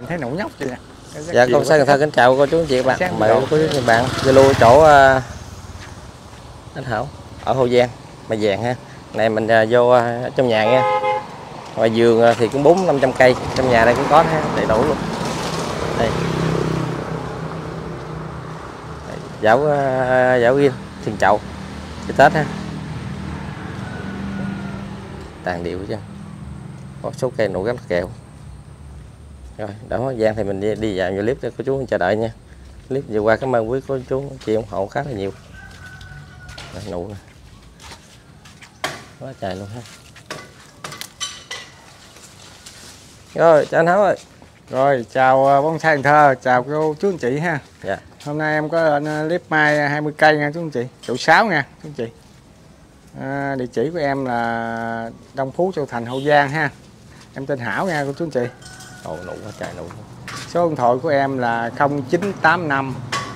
thấy nụ nhóc vậy nè. Dạ con Sơn Thơ kính chào cô chú anh chị các bạn. Mời cô chú anh bạn Zalo chỗ anh Hảo ở Hậu Giang Bà Vàng ha. Này mình vô trong nhà nha. Ngoài vườn thì cũng 400-500 cây, trong nhà đây cũng có ha, đầy đủ luôn. Đây. Dảo ghim Thiên Chậu thì Tết ha. Tàn điệu chứ. Có số cây nụ rất kẹo. Rồi, đó Giang thì mình đi vào clip cho cô chú chờ đợi nha. Clip vừa qua cảm ơn quý cô chú chị ủng hộ khá là nhiều. Rồi, nụ nè. Quá trời luôn ha. Rồi, chào anh Hảo ơi. Rồi, chào bonsai Cần Thơ, chào cô chú anh chị ha. Dạ. Hôm nay em có clip mai 20 cây nha chú anh chị, chậu 6 nha chú anh chị. Địa chỉ của em là Đông Phú, Châu Thành, Hậu Giang ha. Em tên Hảo nha cô chú anh chị. Ồ, nụ quá trời nụ. Số điện thoại của em là 0985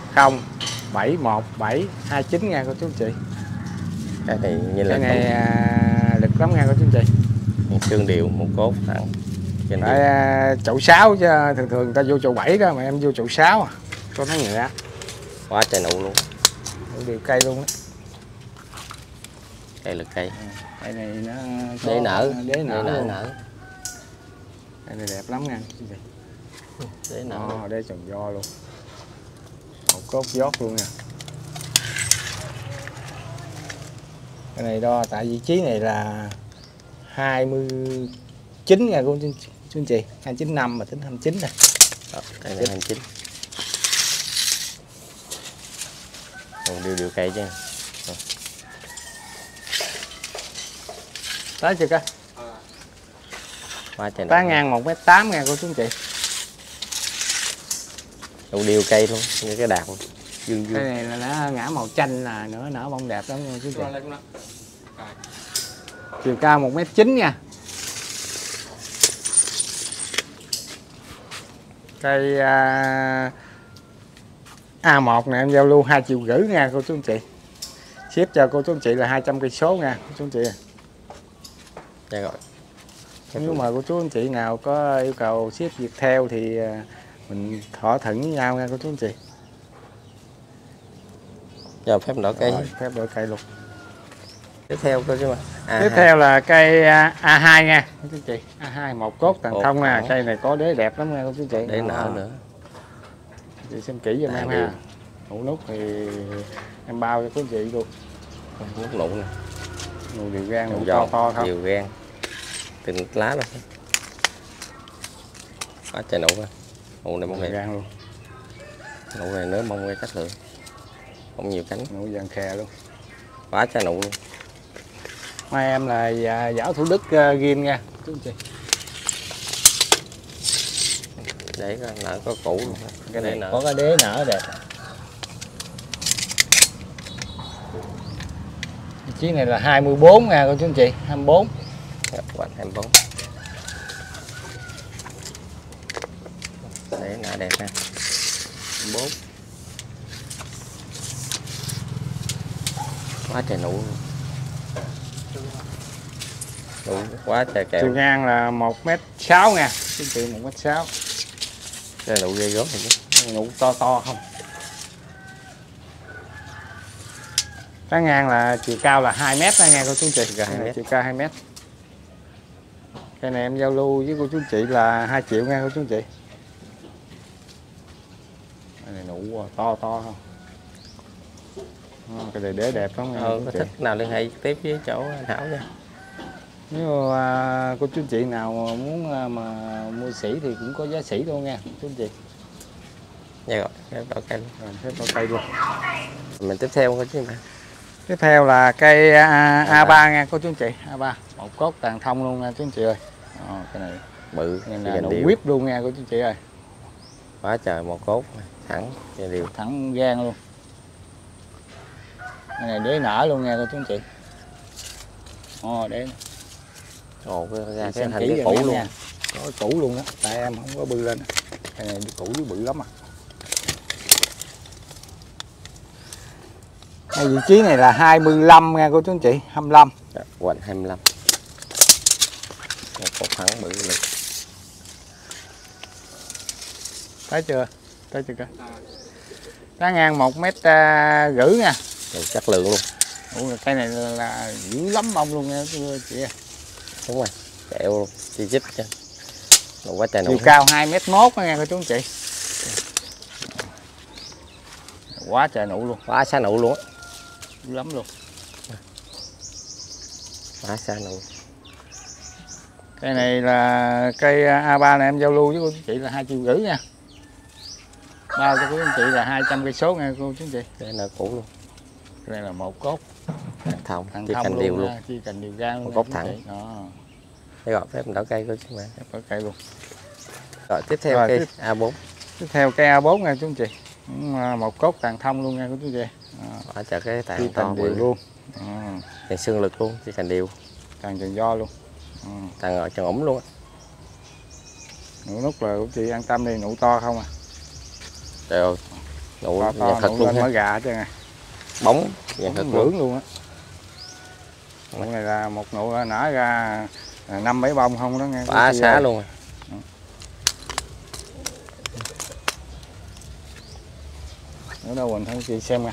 071729 nha cô chú anh chị. Cái này như là cái này lực lắm nha cô chú anh chị. xương điệu một cốt thẳng. Chậu 6 chứ thường thường người ta vô chậu 7 đó mà em vô chậu 6 à. Có nó nhẹ. Quá trời nụ luôn. Nụ đều cây luôn á. Đây là cây. Cây này nó đế nở. Đế nở. Cây này đẹp lắm nha. Đế nở. Đế trồng do luôn. Một cốt giót luôn nè. Cái này đo tại vị trí này là 29 nha cô chú anh chị, 295 mà tính 29 nè. Đây là 29. Còn điều cây chứ. Đó chưa coi. Quá trời. Tá ngang 1m8 nha cô chú anh chị. Đủ điều cây luôn, như cái đạp. Dương. Cái này là nó ngã màu chanh là nở bông đẹp lắm nha chú anh chị. Chiều cao 1m9 nha. Cây A1 này em giao lưu 2,5 triệu nha cô chú anh chị. Ship cho cô chú anh chị là 200 cây số nha cô chú anh chị. Dạ rồi. Nếu mà cô chú anh chị nào có yêu cầu ship việc theo thì mình thỏa thuận với nhau nha cô chú anh chị. Giờ phép đổi cây. Phép đổi cây luôn. Tiếp theo cô chú ạ. Tiếp theo là cây A2 nha cô chú anh chị. A2 một cốt tàn thông nè. Cây này có đế đẹp lắm nha cô chú anh chị. Đế nở nữa. Chị xem kỹ giùm em ha. Nụ nút thì em bao cho cô anh chị luôn. Nút nụ nè. Nụ đều gan, nụ to không? Đều gan. Từng lá luôn. Quá trời nụ ha. Nụ này bông gan luôn. Nụ này nớ bông cái chất lượng. Không nhiều cánh. Nụ vàng khè luôn. Quá trời nụ luôn. Mai em là Giảo Thủ Đức ghim nha chú anh chị. Để nở có củ luôn. Cái này có cái đế nở đẹp. Chiếc này là 24 nha cô chú anh chị, 24. Quanh 24. Để nở đẹp ha. 24. Quá trời nụ. Nụ quá trời kẹo. Chiều ngang là 1m6 nha chú anh chị, 1m6. Cái nụ ghê gớm này chứ. Nụ to không. Cái ngang là chiều cao là 2m đó nha cô chú anh chị. Chiều cao 2m. Cái này em giao lưu với cô chú anh chị là 2 triệu nha cô chú anh chị. Cái này nụ to không. Cái này đế đẹp lắm nha. Có thích nào liên hệ tiếp với chỗ Thảo nha. Nếu cô chú anh chị nào muốn mà mua sỉ thì cũng có giá sỉ luôn nha chú anh chị. Dạ rồi, phép đổi cây luôn. Phép đổi cây luôn. Mình tiếp theo cô chú anh. Tiếp theo là cây A3 nha cô chú anh chị. A3 một cốt tàn thông luôn nha chú anh chị ơi. Cái này bự là nụ whip luôn nha cô chú anh chị ơi. Quá trời một cốt thẳng đều thẳng gan luôn. Cái này đế nở luôn nha cô chú anh chị. Đế. Cái ra cái thành cái củ luôn. Nha. Có cái củ luôn đó, tại em không có bư lên. Cái này củ bự lắm à. Cái vị trí này là 25 nha cô chú anh chị, 25. Quanh 25. Một cột thẳng bự lực. Tới chưa? Tới chưa? Tán ngang 1,5 m nha. Rồi, chất lượng luôn. Ủa, cây này là dữ lắm bông luôn nha chị. Đúng rồi, kẹo luôn, chi chít chứ. Đủ quá trời nụ. Chiều cao 2,1 m nha cô chú anh chị. Quá trời nụ luôn. Quá xa nụ luôn á. Dữ lắm luôn. Quá xa nụ. Cây này là cây A3 này em giao lưu với cô chú chị là 2,5 triệu nha. Bao cho cô chú anh chị là 200 cây số nha cô chú anh chị. Đây là cũ luôn. Đây là một cốt. Thông, Thằng chỉ thông cành đều luôn. chỉ cành đều ra luôn. Một cốt thẳng. Đó. Đây gọi phép đỏ cây của chúng bạn. Có cây luôn. Rồi tiếp theo Rồi, cây A4. Tiếp theo cây A4 nha chú anh chị. Một cốt tàn thông luôn nha cô chú anh chị. Ở chợ cái Chỉ tàn to cành đều bự luôn. Tàn xương lực luôn, chỉ cành đều. Tàn trần do luôn. Tàn ở tròn ủng luôn á. Nụ nút là chị an tâm đi, nụ to không à. Trời ơi, nụ To, thật nụ luôn lên ha. mới gà chứ nè. Bóng dạng thật luôn. Luôn á. Nụ này là một nụ nở ra 5-7 bông không đó nghe. Quá xá luôn. Nữa đâu mình thử chị xem nha.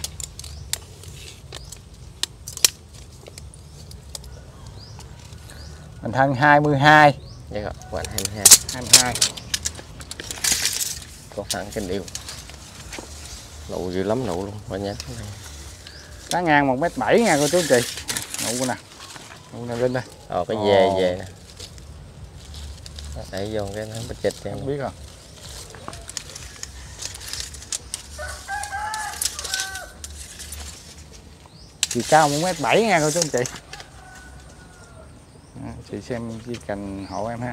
Mình thân 22. Dạ rồi, quạnh 22. 22. Có thẳng kênh đều. Nụ dữ lắm nụ luôn, quả nhát. Tán ngang 1,7 m nha cô chú anh chị. Nụ nè. Nụ này lên đây. Cái về nè. Đẩy vô cái nó bít chịch cho em. Không biết không? Chiều cao 1,7 m nha cô chú anh chị. Chị xem chỉ cần hộ em ha.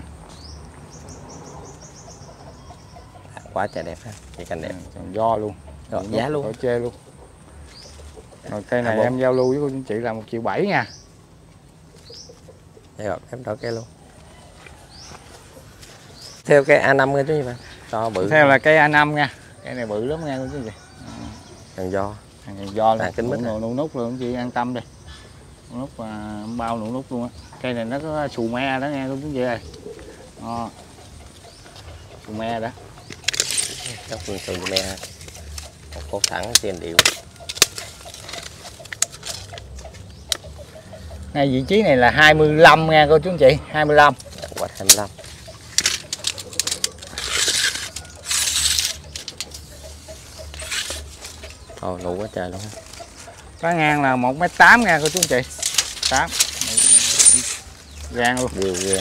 Quá trời đẹp ha, chỉ cành đẹp. Còn do luôn. Rồi, giá luôn. Khỏi chê luôn. Rồi cây này A4. em giao lưu với cô chú anh chị là 1,7 triệu nha. Đây rồi, em đỏ cây luôn. Theo cây A5 nha chú bạn. To bự. Theo là cây A5 nha. Cây này bự lắm nha cô chú anh chị. Thằng do. Thằng do Tàn kính mít luôn. Nụ nút luôn chị an tâm đi. Nụ nút bao nụ nút luôn á. Cây này nó có xù me đó nha cô chú anh chị ơi. Xù me đó. Chắc luôn xù me ha. Một cốt thẳng tiền điệu. Ngay vị trí này là 25 nha cô chú anh chị, 25. Quạt 25. Nụ quá trời luôn ha. Cái ngang là 1,8 m nha cô chú anh chị. 8. Gan luôn. Đều ghê.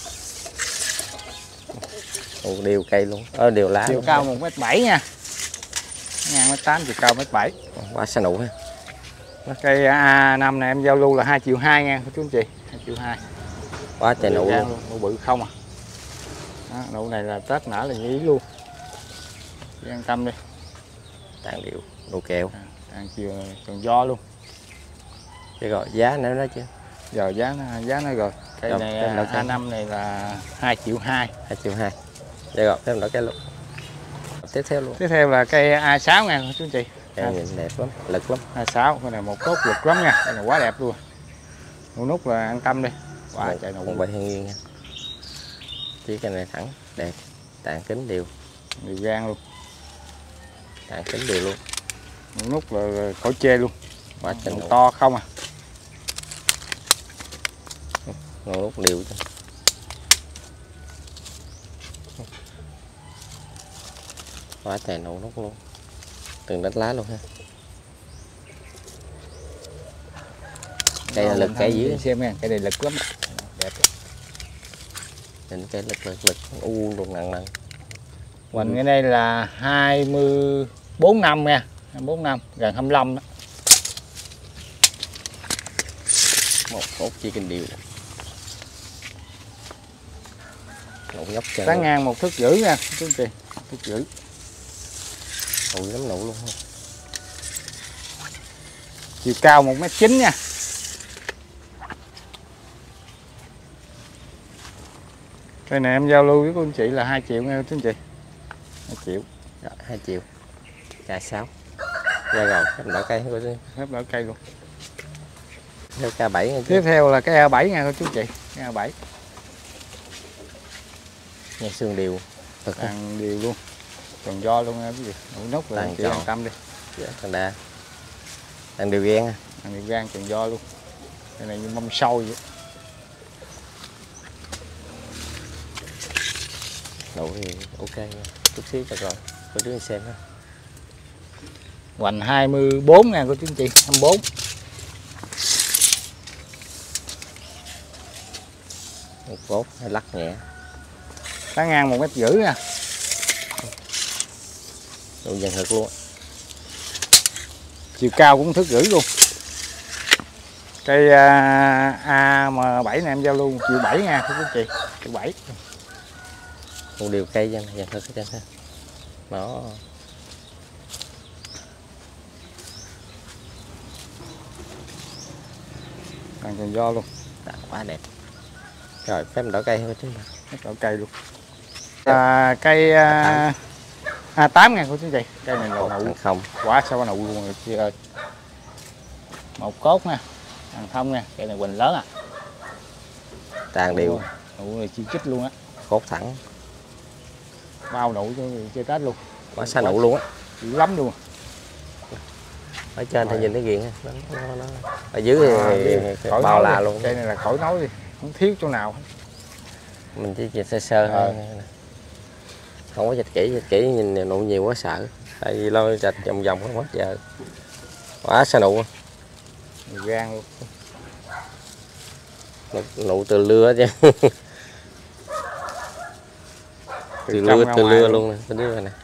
Đều cây luôn. Đều lá. Chiều luôn. cao 1,7 m nha. Ngang 1,8 chiều cao 1,7 m. Quá xa nụ ha. Cây A5 này em giao lưu là 2,2 triệu nha cô chú anh chị, 2,2 triệu. Quá trời nụ luôn. Nụ bự không à. Đó, nụ này là Tết nở là nhí luôn. Chị an tâm đi. Tàn điệu, nụ kẹo. Tàn chiều còn do luôn. Cái gọi giá nữa đó chứ. Giờ giá nó rồi. Cây Rồi, này cây A5 này là 2,2 triệu. 2,2 triệu. Đây rồi, thêm đỡ cây luôn. Tiếp theo luôn. Tiếp theo là cây A6 nha cô chú anh chị. Cây nhìn đẹp lắm, lực lắm. A6, cái này một cốt lực lắm nha, cái này quá đẹp luôn. Nụ nút là an tâm đi. Quá trời nụ. Một bệ thiên nhiên nha. Chỉ cái này thẳng, đẹp. Tàn kính đều. Đều gan luôn. Tàn kính đều luôn. Nụ nút là khỏi chê luôn. Quá trời nụ. To không à. Nụ nút đều chứ. Quá trời nụ nút luôn. Từng đánh lá luôn ha. Cây là lực cây dưới. Xem nha, cây này lực lắm. Đẹp. Nhìn cây lực luôn nặng. Mình cái đây là 24 năm nha, 24 năm, gần 25 đó. Một cốt chi kinh điều. Nụ nhóc chân. Tán ngang 1,5 thước nha, chú anh chị, 1,5 thước. Nụ lắm nụ luôn ha. Chiều cao 1,9 m nha. Cây này em giao lưu với cô anh chị là 2 triệu nha chú anh chị. 2 triệu. Rồi, 2 triệu. Cây 6. Ra rồi, em đỡ cây thôi. Hết đỡ cây luôn. Theo K7 nha. Tiếp theo là cái A7 nha cô chú anh chị. Cái A7. Nghe xương đều. Tàn đều luôn. tròn do luôn nha cái gì, nụ nút là Đang chị tròn. an tâm đi. Dạ, thằng đa đang điều ghen. Ăn đi gan tròn do luôn. Cái này như mâm sôi vậy. Nụ thì ok nha. Chút xíu cho rồi cô chú xem ha. Hoành 24 nha cô chú anh chị, 24. Một cốt hay lắc nhẹ. Cá ngang 1,5 m nha. Độ dần thực luôn. Chiều cao cũng 1,5 m luôn. Cây A7 này em giao lưu 1,7 triệu nha cô chú anh chị, 1,7 triệu. Một điều cây dần thực hết trơn ha. Đó. Càng tròn do luôn. Đã, quá đẹp. Rồi phép đỏ cây thôi chứ mà. Đỏ cây luôn. Cây A8 nha cô chú anh chị. Cây này là nụ không. quá sao nụ luôn rồi chị ơi. Một cốt nha, hàng thông nha, cây này quỳnh lớn à. Tàn đều. Nụ này chi chít luôn á. Cốt thẳng. Bao nụ cho chơi Tết luôn. Quá xa nụ luôn á. Dữ lắm luôn. Ở trên thì nhìn thấy ghiền ha. Nó. Ở dưới thì bao la luôn. Cây này là khỏi nói đi, không thiếu chỗ nào. Mình chỉ dịch sơ sơ thôi. Không có dịch kỹ nhìn nụ nhiều quá sợ. Tại vì lo dịch vòng vòng không hết giờ. Quá xa nụ. Gan luôn. Nụ từ lưa chứ. từ lưa luôn nè, từ lưa nè.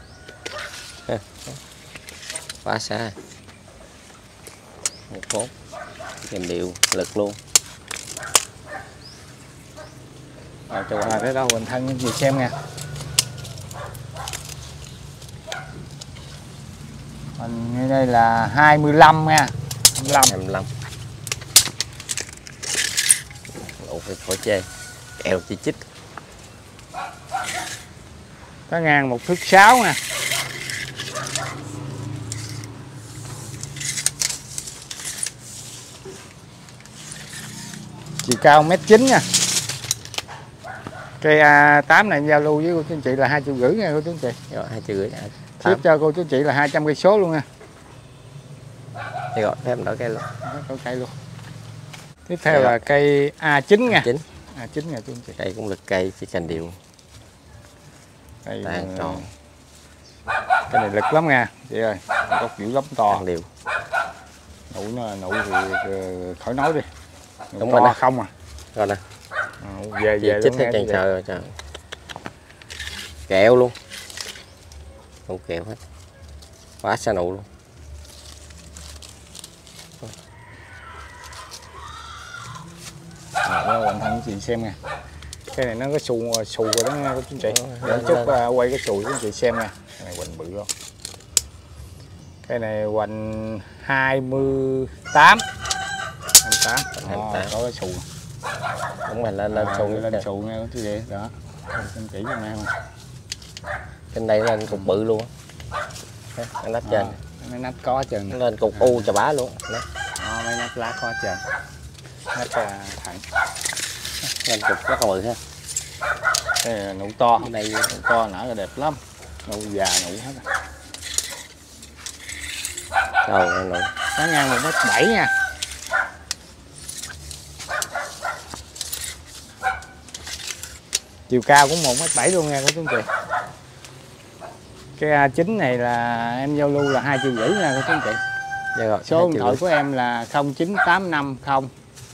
Quá xa. Một phút kèm điệu lực luôn. Cho cái đâu mình thân gì xem nha. Mình đây là 25 nha. 25. Ủa phải khỏi chê. Kẹo chi chít. Cá ngang 1,6 nha. Chiều cao 1,9 m nha. Cây A8 này giao lưu với cô chú anh chị là 2,5 triệu nha cô chú anh chị. Rồi 2,5 triệu. Tiếp cho cô chú anh chị là 200 cây số luôn nha. Đây rồi phép đỏ cây luôn. Có cây luôn. Tiếp theo là cây A9 nha. A9. A9 nha chú anh chị. Đây cũng là cây chỉ cành điệu. Đây Tàn tròn. Cái này lực lắm nha chị ơi, gốc dữ lắm to. Tàn điệu. Nụ thì khỏi nói đi. Đúng to rồi không à. Rồi nè. Về chích hết tràn trời rồi trời. Kẹo luôn. Không kẹo hết. Quá xa nụ luôn. Hoàn thành chị xem nha. Cái này nó có xù rồi đó nha cô chú chị. Để chút quay cái xù cho chị xem nha. Cái này hoành bự luôn. Cái này hoành 28. 28. Có cái xù. Đúng rồi lên xù lên xù nha cô chú chị. Đó. Xem chỉ cho em. Trên đây lên cục bự luôn. Nó nắp trên. Mấy nắp có trần. Nó lên cục u chà bá luôn. Mấy nắp lá có trần. Nắp thẳng. Lên cục rất là bự ha. Đây là nụ to. Đây nụ to nở là đẹp lắm. Nụ già nụ hết. Rồi nụ. Cá ngang 1,7 m nha. Chiều cao cũng 1,7 m luôn nha cô chú anh chị. Cái A9 này là em giao lưu là 2,5 triệu nha cô chú anh chị. Dạ rồi, số điện thoại của em là 098507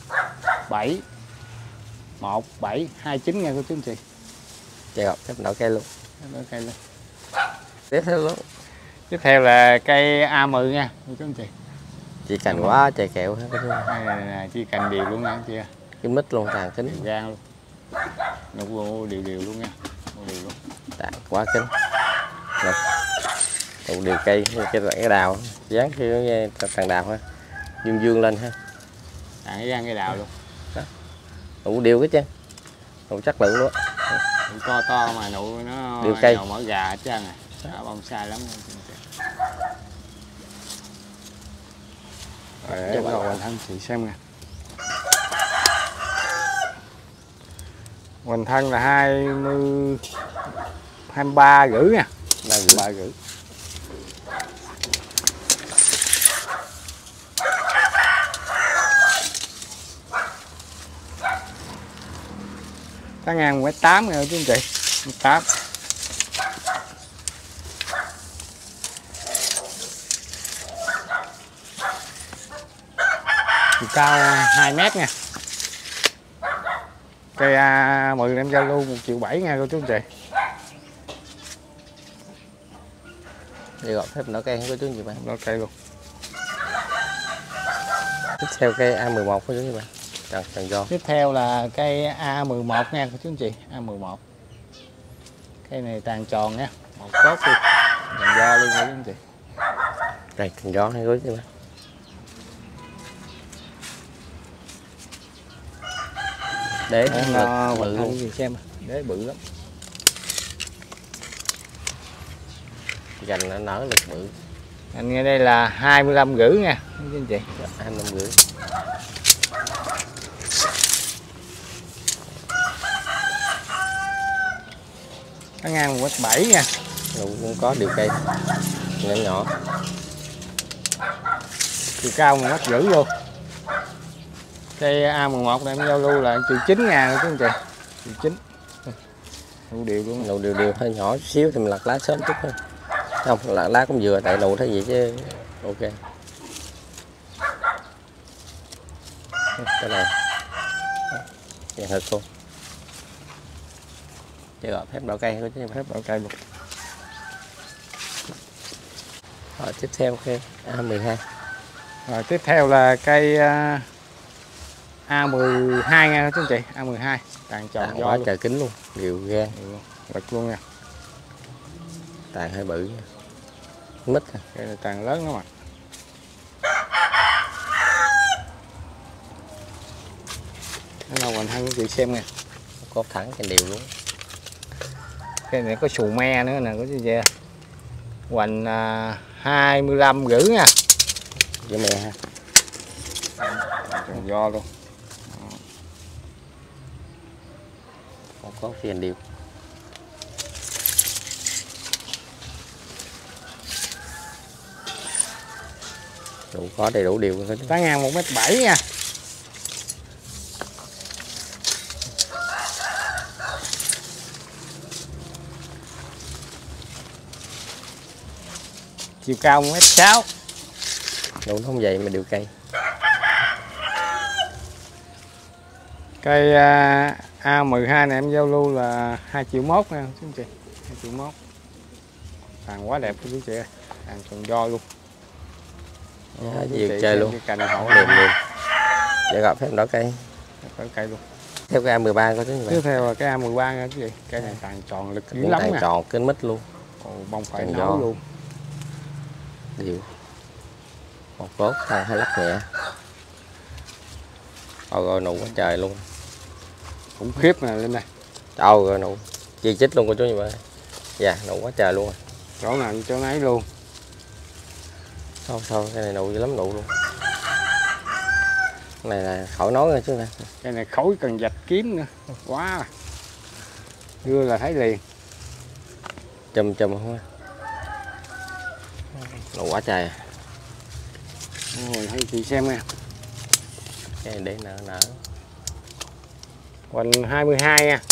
1729 nha cô chú anh chị. Dạ rồi, phép đỏ cây luôn. Cây luôn. Tiếp theo luôn. Tiếp theo là cây A10 nha cô chú anh chị. Chỉ cành quá trời kẹo hết. Này, chỉ cành đều luôn nha chị. Cái mít luôn, tàn kính. Gan luôn. Nụ đều luôn nha. Đều luôn. Tàn quá kính. Rồi. Tụ điều cây cái đào dán cái tàn đào ha. Dương dương lên ha. Cái gan cây đào luôn. Nụ đều cái chứ. Nụ chất lượng luôn. Nụ to mà nụ nó điều cây. mở gà hết trơn à. Bonsai lắm. Để bắt đầu hoàn thân chị xem nè. Hoành thân là 23,5 nha. ba rưỡi. Cá ngang 1m8 nha chú anh chị. 1m8. Chiều cao 2 mét nha. Cây A10 em giao lưu 1.7 triệu nha cô chú anh chị. Đi gọt phép nở cây không có chú anh chị bạn. Nở cây luôn. Tiếp theo cây A11 có chú anh chị bạn. Trần do. Tiếp theo là cây A11 nha cô chú anh chị. A11. Cây này tàn tròn nha, một cốt luôn, tràn do luôn cô chú anh chị. Đây tràn do hay cô chú anh chị bạn. Để nó bự luôn gì xem, đế bự lắm. Dành nó nở lực bự. Anh nghe đây là 25,5 nha chú anh chị. 25,5. Nó ngang 1m7 nha. Rồi cũng có điều cây nhỏ nhỏ. Chiều cao 1m5 luôn. Cây A11 này em giao lưu là 1.9 triệu chú anh chị. 1.9 triệu. Nụ đều luôn. Nụ đều hơi nhỏ chút xíu thì mình lặt lá sớm chút thôi. Không, lặt lá cũng vừa tại nụ thấy gì chứ. Ok. Cái này vậy hơi khô. Chứ gọi phép đỏ cây thôi chứ Phép đỏ cây luôn. Rồi tiếp theo cây A12. Rồi tiếp theo là cây A12 nha chú anh chị. A12 tàn tròn do quá luôn. trời kính luôn, đều gan Bật luôn nha. tàn hơi bự nha. Mít à. Cây này tàn lớn lắm mà. Cái nào mình hai chị xem nha. Cốt thẳng trên đều luôn. Cây này có xù me nữa nè có gì vậy? Hoành 25,5 nha. Với mẹ ha. Tròn do luôn. Không có phiền đều. Đủ có đầy đủ đều hết. Tá ngang 1m7 nha. Chiều cao 1m6. Đủ không vậy mà đều cây. Cây A12 này em giao lưu là 2,1 triệu nha chú anh chị. 2,1 triệu. Tàn quá đẹp chú chị ơi. Tàn tròn do luôn. Nhiều chơi luôn. Cành hậu Đẹp luôn. Để gặp phép đỏ cây. Đỏ cây luôn. Theo cái A13 có chứ. Tiếp theo là cái A13 nha chú chị. Cây này tàn tròn lực dữ lắm tàn nè. tròn kính mít luôn. Bông phải nấu luôn. Đều. Một cốt tàn hai lắc nhẹ. Rồi nụ quá trời luôn. Khủng khiếp nè lên đây. Đâu rồi nụ. Chi chít luôn cô chú như vậy. Dạ nụ quá trời luôn. Chỗ nào chỗ nấy luôn. Sao cái này nụ dữ lắm nụ luôn. Cái này là khỏi nói rồi chứ nè. Cái này khối cần vạch kiếm nữa. Quá. Đưa là thấy liền. Chùm không á. Nụ quá trời. Rồi thấy chị xem nha. Cái này để nở. Hoành 22 nha.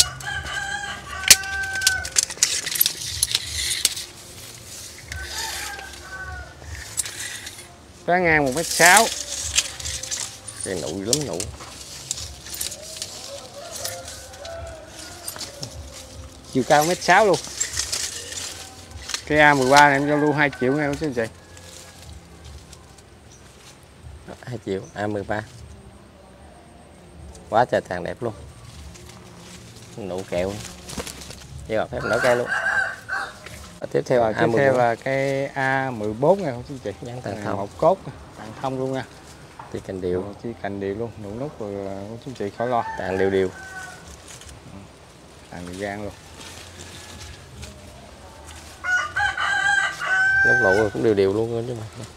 Tá ngang 1m6. Cái nụ lắm nụ. Chiều cao 1m6 luôn. Cái A13 này em giao lưu 2 triệu nha chú anh chị. 2 triệu A13. Quá trời tàn đẹp luôn. Nụ kẹo. Với gặp phép nở cây luôn. Tiếp theo tiếp theo là cái A14 nha chú anh chị. Dán tàn thông. Một cốt tàn thông luôn nha. Thì cành đều. Chi cành đều luôn, nụ nút rồi chú anh chị khỏi lo. Tàn đều. Tàn đều gan luôn. Nút lụ rồi cũng đều luôn chứ mà.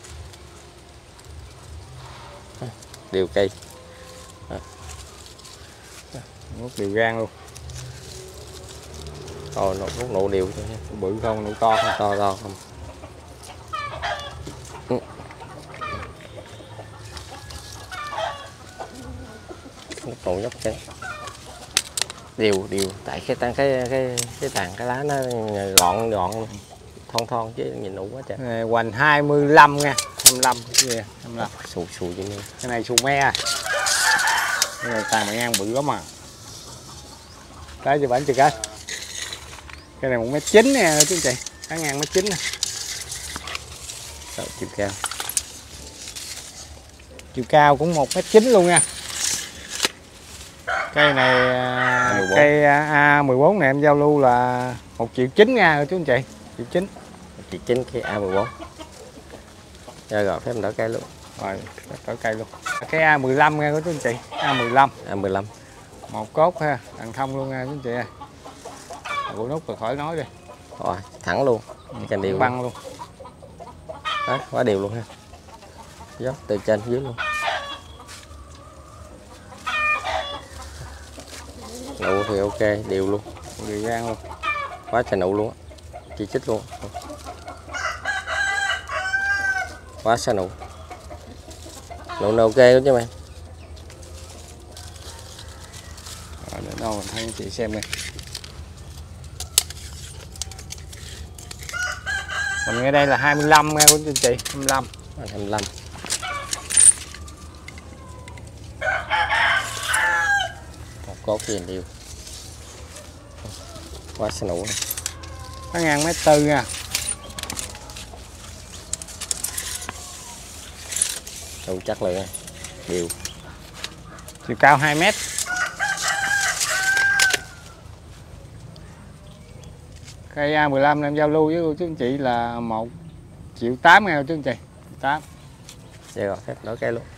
Đều cây. Nút đều gan luôn. nụ đều thôi nha. Bự không, nụ to không? To không. Còn nhóc cái đều tại cái tàn cái lá nó gọn luôn, thon chứ nhìn nụ quá trời. Này, hoành 25 nha, 25 cái gì 25. Xù vậy nè. Cái này xù me. Cái này tàn ngang bự lắm mà. Tới cho bánh chưa cái. Cái này 1m9 nè chú chị, cá ngang 1m9 nè. Chiều cao. Chiều cao cũng 1m9 luôn nha. Cây này cây A14 này em giao lưu là 1,9 triệu nha chú anh chị. 1,9 triệu. 1,9 cái A14. Rồi phép đỡ cây luôn. Rồi, đỡ cây luôn. Cái A15 nha chú anh chị. A15. Một cốt ha, đằng thông luôn nha chú anh chị ơi. Bộ nút rồi khỏi nói đi. Rồi, thẳng luôn. Cành đều băng luôn. Đó, quá đều luôn ha. Dốc từ trên dưới luôn. Nụ thì ok, đều luôn. Đều gan luôn. Quá trời nụ luôn á. Chỉ chích luôn. Quá xa nụ. Nụ ok đó chứ mày. Rồi để đâu mình thấy anh chị xem đi. Mình ngay đây là 25 nha của chị, 25. 25. Một cốt gì đều. Quá xa nụ. Nó ngang 1m4 nha. Nụ chắc là đều. Chiều cao 2 mét. Cây A15 em giao lưu với cô chú anh chị là 1,8 triệu nha chú anh chị. 8. Rồi phép đổi cây luôn.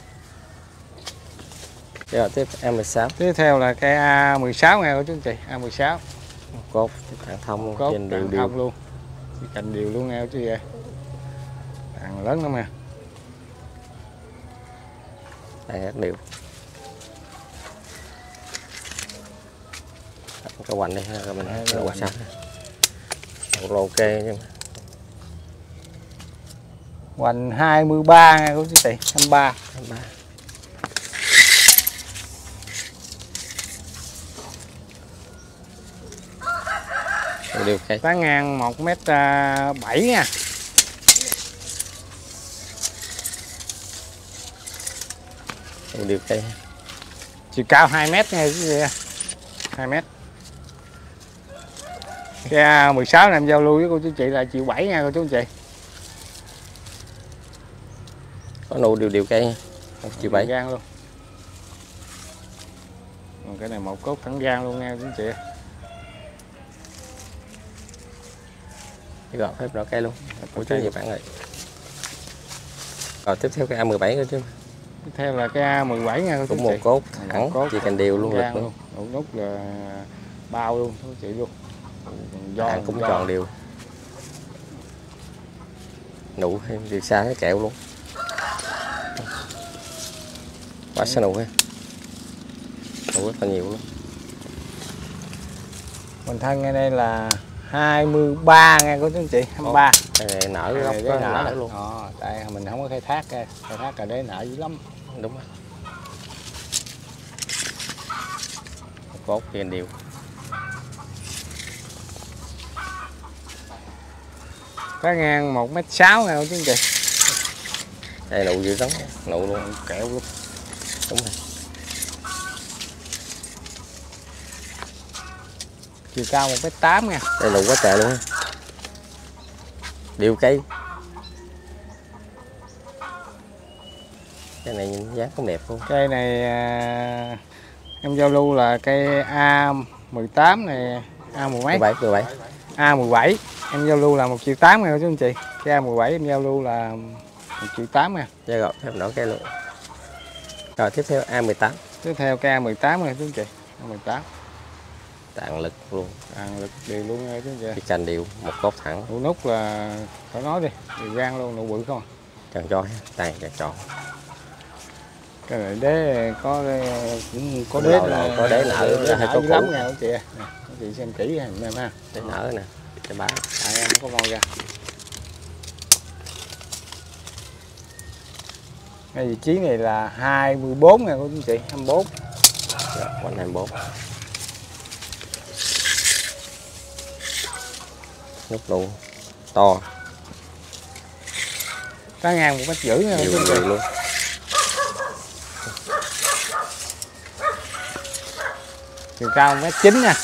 Rồi tiếp A16. Tiếp theo là cây A16 nha cô chú anh chị. A16. Cốt thẳng thông luôn. Cốt đều thông luôn. Cành đều luôn nha chú chị ơi. Đàn lớn lắm nha. Đây rất đều. Cái hoành đây ha, mình cái hoành sao. Ok chứ. Hoành 23 nha cô chú chị, 23. Đều cây. Tá ngang 1m7 nha. Đều cây. Chiều cao 2 mét nha chú chị. 2 mét. Cái A16 này em giao lưu với cô chú chị là 1,7 triệu nha cô chú anh chị. Có nụ đều cây. 1,7 triệu. Gan luôn. Còn cái này một cốt thẳng gan luôn nha chú anh chị. Rồi phép đỏ cây luôn. Của chú nhiều bạn rồi. Rồi tiếp theo cái A17 nữa chứ. Tiếp theo là cái A17 nha cô chú cũng một chị. cốt thẳng chỉ cành đều luôn lực luôn. Nụ nút là bao luôn chú chị luôn. Cũng tròn đều. Nụ đi xa cái kẹo luôn. Quá xa nụ ha. Nụ rất là nhiều luôn. Mình thân ngay đây là 23 nha cô chú anh chị, 23. Cái này nở gốc có nở luôn. Tại mình không có khai thác là để nở dữ lắm. Đúng rồi. Cốt kia đều. Cá ngang 1m6 nha cô chú anh chị. Đây nụ dữ lắm, nụ luôn, kẹo luôn. Đúng rồi. Chiều cao 1m8 nha. Đây nụ quá trời luôn. Đều cây. Cái này nhìn dáng cũng đẹp luôn. Cây này em giao lưu là cây A18 này, A17. 17. A17 em giao lưu là 1,8 triệu nha chú anh chị. Cái A17 em giao lưu là 1,8 triệu nha. Dạ rồi, thêm nổi cây luôn. Rồi tiếp theo A18. Tiếp theo cây A18 nha chú anh chị. A18. Tạng lực luôn. Tạng lực đều luôn nha chú anh chị. Cái cành đều, một cốt thẳng. Nụ nút là phải nói đi, đều gan luôn, nụ bự không. Tròn tròn, tàn tròn tròn. Cái này đế có cũng có đế có đế nở nở có lắm nha chị. Chị xem kỹ em ha. Đế nở nè, cho bán. Em nó có moi ra. Cái vị trí này là 24 nha cô chú chị, 24. Rồi, quanh 24. Nút luôn to. Cá ngang 1,5 m nha cô chú chị. Luôn. Chiều cao 1,9 m nha.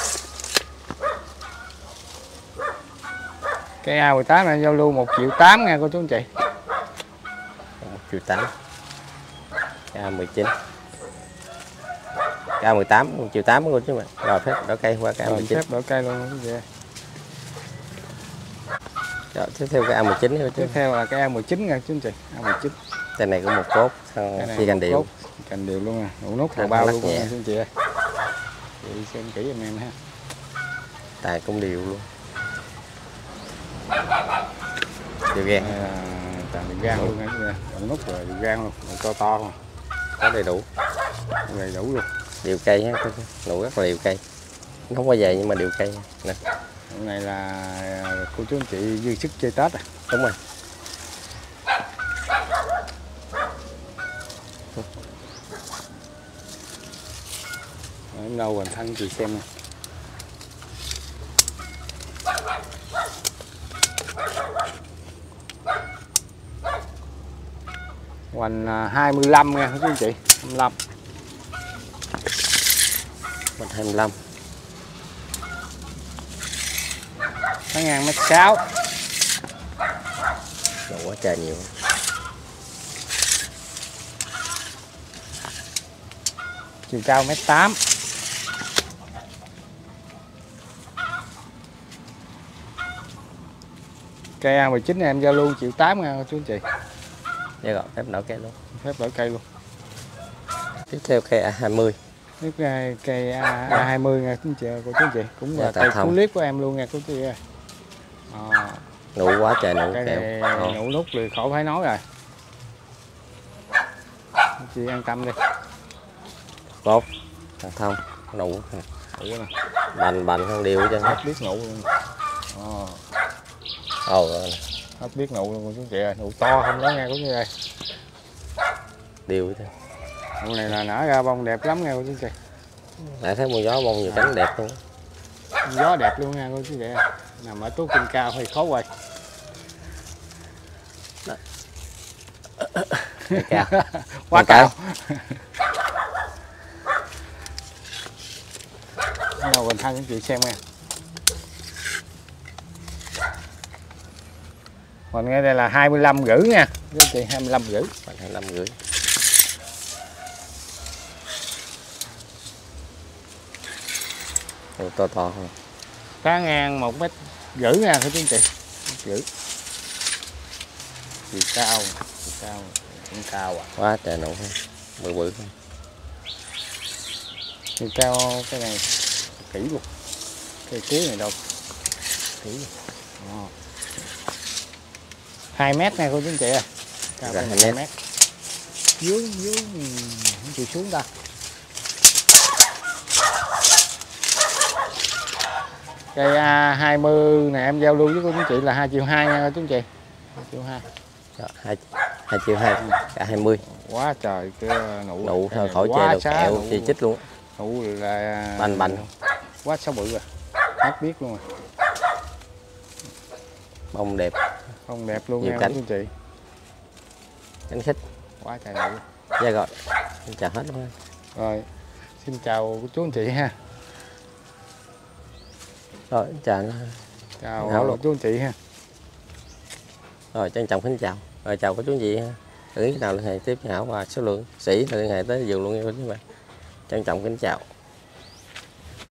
Cái A18 này giao lưu 1.8 triệu nha cô chú anh chị. 1.8 triệu. K19. K18 1.8 triệu luôn chứ mà. Rồi phép đỡ cây qua K19. Phép đỡ cây luôn quý vị. Rồi, tiếp theo cái A19. Tiếp theo là cái A19 nha chú anh chị. A19. Tên này có một cốt chi cành điệu. Cành điệu luôn nè, nụ nút vào bao luôn nha chú anh chị ơi. Chị xem kỹ giùm em ha. Tài cũng điệu luôn. Điệu gan. Tài điệu gan luôn nha chú anh chị. Nụ nút rồi điệu gan luôn, to to không. Có đầy đủ. Đầy đủ luôn. Điệu cây ha, nụ rất là điệu cây. Nó không có dày nhưng mà điệu cây nè. Hôm nay là cô chú anh chị dư sức chơi Tết à. Đúng rồi. Em đâu hoàn thân chị xem nè. Hoành 25 nha quý anh chị, 25. Hoành 25. Nó ngang 1,6 m. Độ quá trời nhiều. Chiều cao 1,8 m. Cây A19 này em giao lưu 1.8 triệu nha chú anh chị. Dạ rồi, phép nở cây luôn. Phép đỡ cây luôn. Tiếp theo cây A20. Tiếp cây A20 nha chú anh chị, cô chú anh chị. Cũng là Dạ, cây cú clip của em luôn nha cô chú chị ơi. Nụ quá trời nụ Cây kẹo. này nụ nút thì khỏi phải nói rồi. Chị an tâm đi. Cốt, thằng thông, nụ. Nụ nè. Bành không đều chứ. Hết biết nụ luôn. Rồi. Hết biết nụ luôn cô chú chị ơi. Nụ to không đó nha cô chú ơi. Đều chứ. Nụ này là nở ra bông đẹp lắm nha cô chú chị. Lại thấy mùa gió bông nhiều cánh đẹp luôn. Gió đẹp luôn nha cô chú chị. Nằm ở tốt kinh cao hơi khó quay. Cao. Quá cao. Đâu mình thân chị xem nha. Còn ngay đây là 25,5 nha. Quý chị 25,5. 25,5. To to không? Cá ngang 1,5 m nha thưa quý chị. 1,5 m. Chiều cao cũng cao à. Quá trời nụ ha. Bự bự không? Chiều cao cái này kỹ luôn. Cái cuối này đâu. Kỹ luôn. 2 m nha cô chú anh chị ơi. Cao 2 m. Dưới không chịu xuống ta. Cây A20 này em giao lưu với cô chú chị là 2,2 triệu nha cô chú chị. 2,2 triệu. 2,2 triệu. Cả 20. Quá trời cái nụ khỏi chê đồ kẹo chi chích luôn. Nụ là bành quá xấu bự rồi. Hết biết luôn rồi. Bông đẹp. Bông đẹp luôn nhiều nha cánh. cô chú chị. Cánh khích. Quá trời nụ. Dạ rồi. Xin chào hết luôn. Rồi. Xin chào chú anh chị ha. Rồi chào. Chào chú anh chị ha. Rồi trân trọng kính chào. Rồi chào cô chú anh chị ha. Thử nào liên hệ tiếp với Hảo và số lượng sĩ liên hệ tới giường luôn nha cô chú bạn. Trân trọng kính chào.